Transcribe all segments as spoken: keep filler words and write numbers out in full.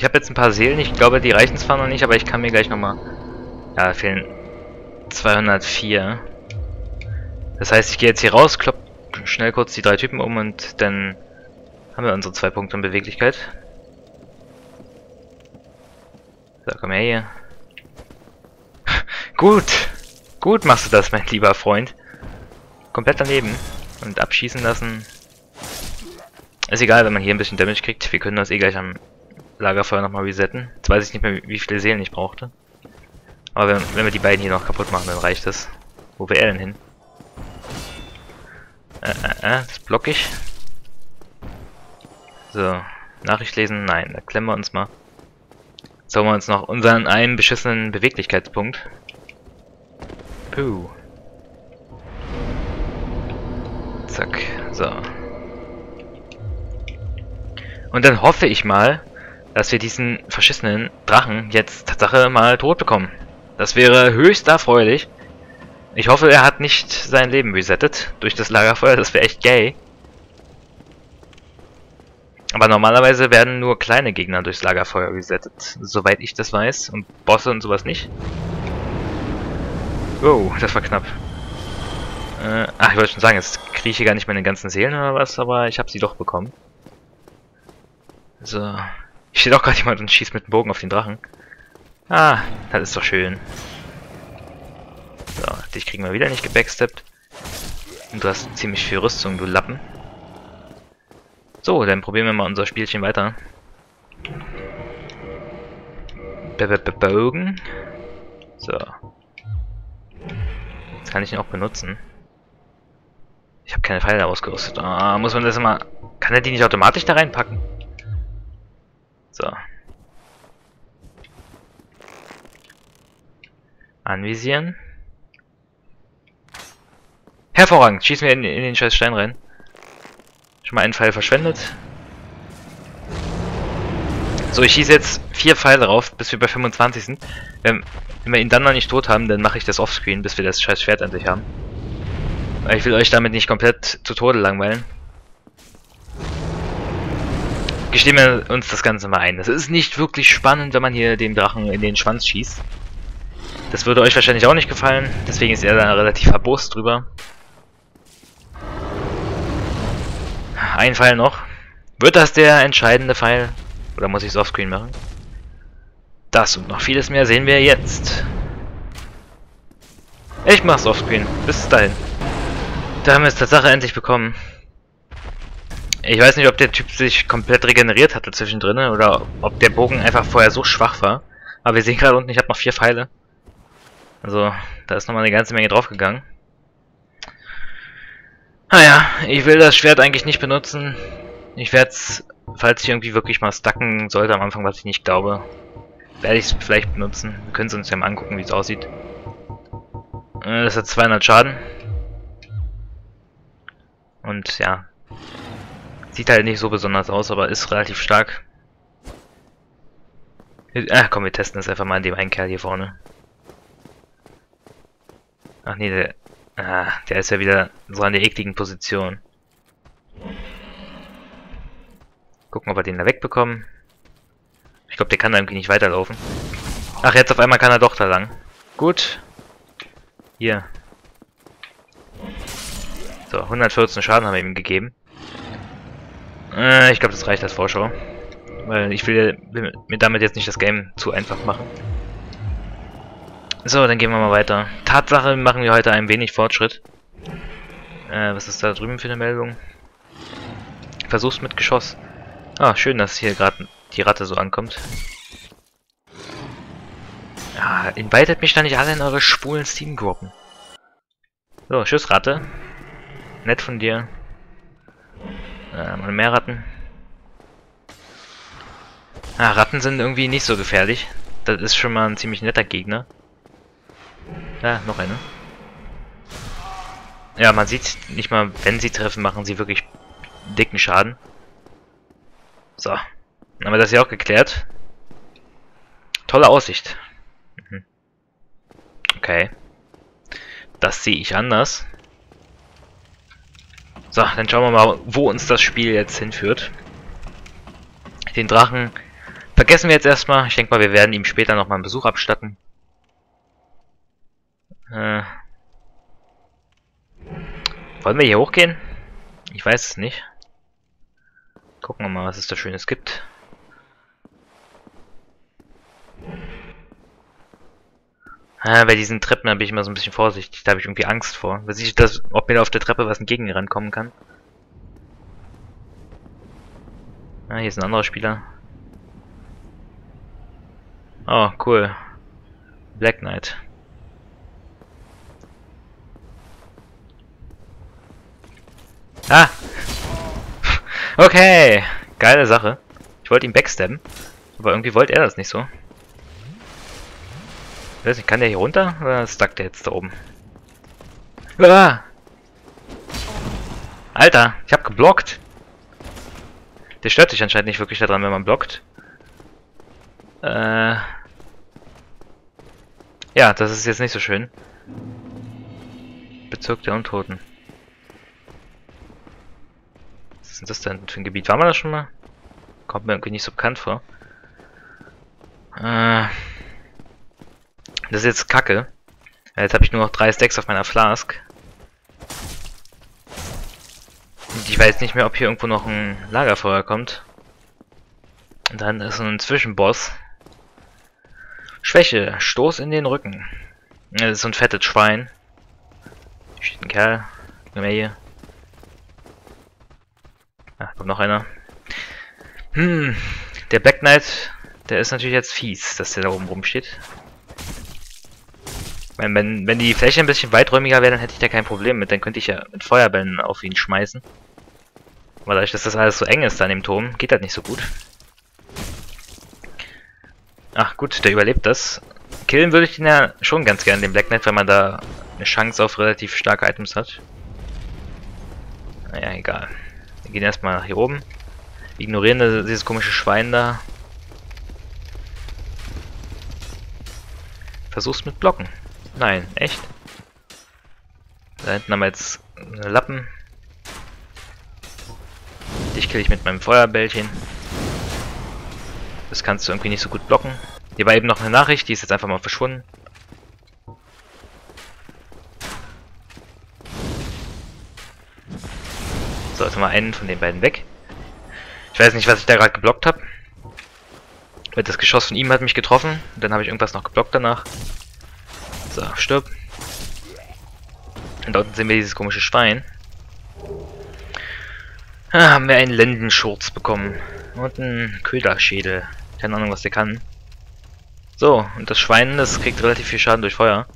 habe jetzt ein paar Seelen. Ich glaube, die reichen zwar noch nicht, aber ich kann mir gleich nochmal... Ja, fehlen zweihundertvier. Das heißt, ich gehe jetzt hier raus, klopp schnell kurz die drei Typen um und dann haben wir unsere zwei Punkte in Beweglichkeit. So, komm her hier. Gut. Gut machst du das, mein lieber Freund. Komplett daneben. Und abschießen lassen. Ist egal, wenn man hier ein bisschen Damage kriegt. Wir können das eh gleich am Lagerfeuer nochmal resetten. Jetzt weiß ich nicht mehr, wie viele Seelen ich brauchte. Aber wenn, wenn wir die beiden hier noch kaputt machen, dann reicht das. Wo will er denn hin? Äh, äh, äh, das block ich. So, Nachricht lesen? Nein, da klemmen wir uns mal. Jetzt holen wir uns noch unseren einen beschissenen Beweglichkeitspunkt. Puh. Zack, so. Und dann hoffe ich mal, dass wir diesen verschissenen Drachen jetzt Tatsache mal tot bekommen. Das wäre höchst erfreulich. Ich hoffe, er hat nicht sein Leben resettet durch das Lagerfeuer, das wäre echt gay. Aber normalerweise werden nur kleine Gegner durchs Lagerfeuer resettet, soweit ich das weiß, und Bosse und sowas nicht. Oh, das war knapp. Äh, ach, ich wollte schon sagen, jetzt kriege ich hier gar nicht meine ganzen Seelen oder was, aber ich habe sie doch bekommen. So. Hier steht auch gerade jemand und schießt mit dem Bogen auf den Drachen. Ah, das ist doch schön. So, dich kriegen wir wieder nicht gebacksteppt. Und du hast ziemlich viel Rüstung, du Lappen. So, dann probieren wir mal unser Spielchen weiter. Bogen. So. Jetzt kann ich ihn auch benutzen. Ich habe keine Pfeile ausgerüstet. Ah, muss man das immer... Kann er die nicht automatisch da reinpacken? So. Anvisieren. Hervorragend. Schießen wir in, in den scheiß Stein rein. Schon mal einen Pfeil verschwendet. So, ich schieße jetzt vier Pfeile drauf, bis wir bei fünfundzwanzig sind. Wenn, wenn wir ihn dann noch nicht tot haben, dann mache ich das offscreen, bis wir das scheiß Schwert endlich haben. Weil ich will euch damit nicht komplett zu Tode langweilen. Gestehen wir uns das Ganze mal ein. Das ist nicht wirklich spannend, wenn man hier den Drachen in den Schwanz schießt. Das würde euch wahrscheinlich auch nicht gefallen, deswegen ist er da relativ erbost drüber. Ein Pfeil noch. Wird das der entscheidende Pfeil? Oder muss ich es offscreen machen? Das und noch vieles mehr sehen wir jetzt. Ich mach's offscreen. Bis dahin. Da haben wir es Tatsache endlich bekommen. Ich weiß nicht, ob der Typ sich komplett regeneriert hatte zwischendrin oder ob der Bogen einfach vorher so schwach war. Aber wir sehen gerade unten, ich habe noch vier Pfeile. Also, da ist nochmal eine ganze Menge draufgegangen. Naja, ich will das Schwert eigentlich nicht benutzen. Ich werde es, falls ich irgendwie wirklich mal stacken sollte am Anfang, was ich nicht glaube, werde ich es vielleicht benutzen. Wir können es uns ja mal angucken, wie es aussieht. Äh, das hat zweihundert Schaden. Und ja, sieht halt nicht so besonders aus, aber ist relativ stark. Ach komm, wir testen das einfach mal an dem einen Kerl hier vorne. Ach nee, der, ah, der ist ja wieder so an der ekligen Position. Gucken, ob wir den da wegbekommen. Ich glaube, der kann da irgendwie nicht weiterlaufen. Ach, jetzt auf einmal kann er doch da lang. Gut. Hier. So, hundertvierzehn Schaden haben wir ihm gegeben. Äh, ich glaube, das reicht als Vorschau. Weil ich will, will mir damit jetzt nicht das Game zu einfach machen. So, dann gehen wir mal weiter. Tatsache, machen wir heute ein wenig Fortschritt. Äh, was ist da drüben für eine Meldung? Versuch's mit Geschoss. Ah, schön, dass hier gerade die Ratte so ankommt. Ja, invitet mich da nicht alle in eure schwulen Steam-Gruppen. So, tschüss Ratte. Nett von dir. Äh, mal mehr Ratten. Ah, Ratten sind irgendwie nicht so gefährlich. Das ist schon mal ein ziemlich netter Gegner. Ja, noch eine. Ja, man sieht nicht mal, wenn sie treffen, machen sie wirklich dicken Schaden. So. Dann haben wir das ja auch geklärt. Tolle Aussicht. Mhm. Okay. Das sehe ich anders. So, dann schauen wir mal, wo uns das Spiel jetzt hinführt. Den Drachen Vergessen wir jetzt erstmal. Ich denke mal, wir werden ihm später nochmal einen Besuch abstatten. Äh, wollen wir hier hochgehen? Ich weiß es nicht. Gucken wir mal, was es da Schönes gibt. Ah, bei diesen Treppen bin ich immer so ein bisschen vorsichtig. Da habe ich irgendwie Angst vor. Weiß ich, dass, ob mir da auf der Treppe was entgegen rankommen kann. Ah, hier ist ein anderer Spieler. Oh, cool. Black Knight. Ah! Okay! Geile Sache. Ich wollte ihn backstabben. Aber irgendwie wollte er das nicht so. Ich weiß nicht, kann der hier runter? Oder stuckt der jetzt da oben? Ah! Alter, ich hab geblockt. Der stört sich anscheinend nicht wirklich daran, wenn man blockt. Äh... Ja, das ist jetzt nicht so schön. Bezirk der Untoten. Was ist denn das denn für ein Gebiet? Waren wir das schon mal? Kommt mir irgendwie nicht so bekannt vor. Äh... Das ist jetzt Kacke. Jetzt habe ich nur noch drei Stacks auf meiner Flask. Und ich weiß nicht mehr, ob hier irgendwo noch ein Lagerfeuer kommt. Und dann ist so ein Zwischenboss. Schwäche, Stoß in den Rücken. Das ist so ein fettes Schwein. Hier steht ein Kerl. Mehr hier. Ah, kommt noch einer. Hm, der Black Knight, der ist natürlich jetzt fies, dass der da oben rumsteht. Wenn, wenn, wenn die Fläche ein bisschen weiträumiger wäre, dann hätte ich da kein Problem mit. Dann könnte ich ja mit Feuerbällen auf ihn schmeißen. Aber dadurch, dass das alles so eng ist da in dem Turm, geht das nicht so gut. Ach gut, der überlebt das. Killen würde ich den ja schon ganz gerne, den Black Knight, weil man da eine Chance auf relativ starke Items hat. Naja, egal. Wir gehen erstmal nach hier oben. Ignorieren das, dieses komische Schwein da. Versuch's mit Blocken. Nein, echt? Da hinten haben wir jetzt eine Lappen. Dich kill ich mit meinem Feuerbällchen. Das kannst du irgendwie nicht so gut blocken. Hier war eben noch eine Nachricht, die ist jetzt einfach mal verschwunden. So, jetzt haben wir einen von den beiden weg. Ich weiß nicht, was ich da gerade geblockt habe. Das Geschoss von ihm hat mich getroffen. Dann habe ich irgendwas noch geblockt danach. So, stirb. Und da unten sehen wir dieses komische Schwein. Ah, haben wir einen Lendenschurz bekommen. Und einen Köderschädel. Keine Ahnung, was der kann. So, und das Schwein, das kriegt relativ viel Schaden durch Feuer.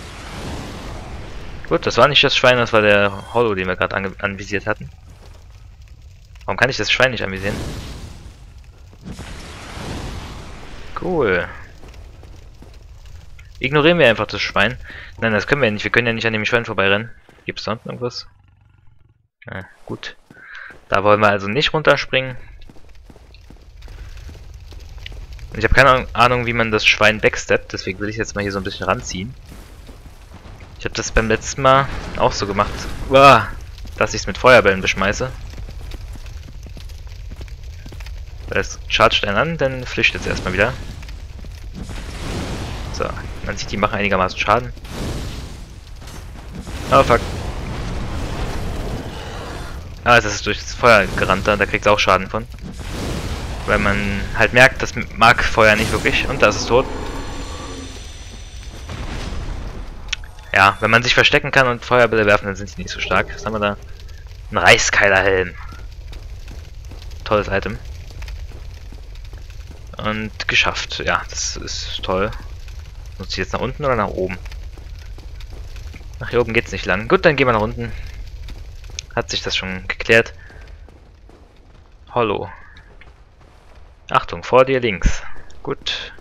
Gut, das war nicht das Schwein, das war der Hollow, den wir gerade an anvisiert hatten. Warum kann ich das Schwein nicht anvisieren? Cool. Ignorieren wir einfach das Schwein. Nein, das können wir ja nicht. Wir können ja nicht an dem Schwein vorbeirennen. Gibt es da unten irgendwas? Na, gut. Da wollen wir also nicht runterspringen. Ich habe keine Ahnung, wie man das Schwein backsteppt. Deswegen will ich jetzt mal hier so ein bisschen ranziehen. Ich habe das beim letzten Mal auch so gemacht. Uah, dass ich es mit Feuerbällen beschmeiße. Es chargt einen an, dann flüchtet es erstmal wieder. So, man sieht, die machen einigermaßen Schaden. Oh fuck. Ah, es ist durch das Feuer gerannt, da, da kriegt es auch Schaden von. Weil man halt merkt, das mag Feuer nicht wirklich. Und da ist es tot. Ja, wenn man sich verstecken kann und Feuerbälle werfen, dann sind die nicht so stark. Was haben wir da? Ein Reißkeilerhelm. Tolles Item. Und geschafft. Ja, das ist toll. Muss ich jetzt nach unten oder nach oben? Nach hier oben geht's nicht lang. Gut, dann gehen wir nach unten. Hat sich das schon geklärt. Hollow. Achtung, vor dir links. Gut.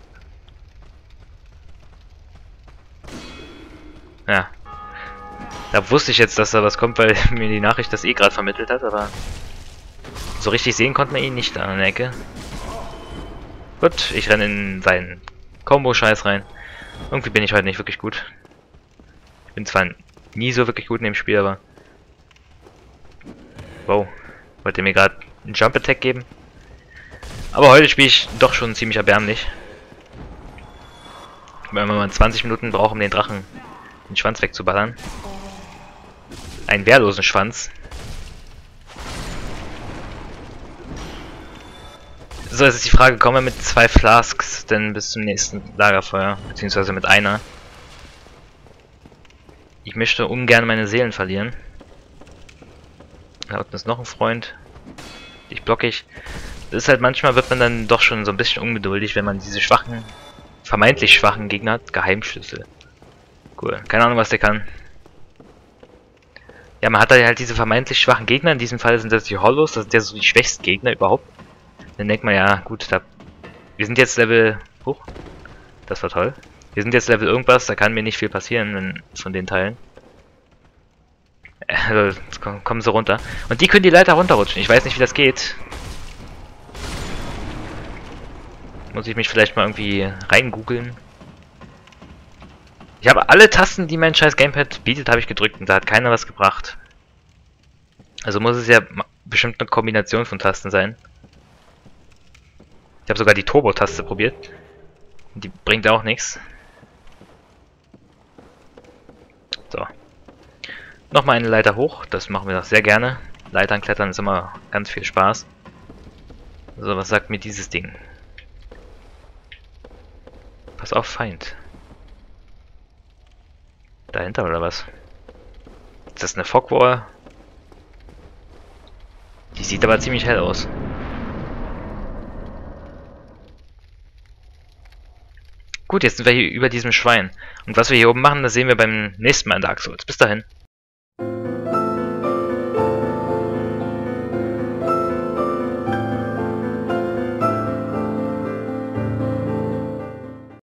Ja. Da wusste ich jetzt, dass da was kommt, weil mir die Nachricht das eh gerade vermittelt hat, aber so richtig sehen konnte man ihn nicht da an der Ecke. Gut, ich renne in seinen Combo-Scheiß rein. Irgendwie bin ich heute nicht wirklich gut. Ich bin zwar nie so wirklich gut in dem Spiel, aber... Wow. Wollt ihr mir gerade einen Jump-Attack geben? Aber heute spiele ich doch schon ziemlich erbärmlich. Wenn man zwanzig Minuten braucht, um den Drachen den Schwanz wegzuballern. Einen wehrlosen Schwanz. So, jetzt ist die Frage, kommen wir mit zwei Flasks denn bis zum nächsten Lagerfeuer? Beziehungsweise mit einer. Ich möchte ungern meine Seelen verlieren. Da unten ist noch ein Freund. Ich blocke ich. Das ist halt, manchmal wird man dann doch schon so ein bisschen ungeduldig, wenn man diese schwachen, vermeintlich schwachen Gegner hat. Geheimschlüssel. Cool. Keine Ahnung, was der kann. Ja, man hat halt diese vermeintlich schwachen Gegner. In diesem Fall sind das die Hollows. Das sind ja so die schwächsten Gegner überhaupt. Dann denkt man, ja, gut, da, wir sind jetzt Level... Huch, das war toll. Wir sind jetzt Level irgendwas, da kann mir nicht viel passieren wenn, von den Teilen. Also, jetzt kommen sie runter. Und die können die Leiter runterrutschen. Ich weiß nicht, wie das geht. Muss ich mich vielleicht mal irgendwie reingoogeln. Ich habe alle Tasten, die mein scheiß Gamepad bietet, habe ich gedrückt und da hat keiner was gebracht. Also muss es ja bestimmt eine Kombination von Tasten sein. Ich habe sogar die Turbo-Taste probiert. Die bringt auch nichts. So. Nochmal eine Leiter hoch. Das machen wir doch sehr gerne. Leitern klettern ist immer ganz viel Spaß. So, was sagt mir dieses Ding? Pass auf, Feind. Dahinter oder was? Ist das eine Fogwall? Die sieht aber ziemlich hell aus. Gut, jetzt sind wir hier über diesem Schwein. Und was wir hier oben machen, das sehen wir beim nächsten Mal in Dark Souls. Bis dahin.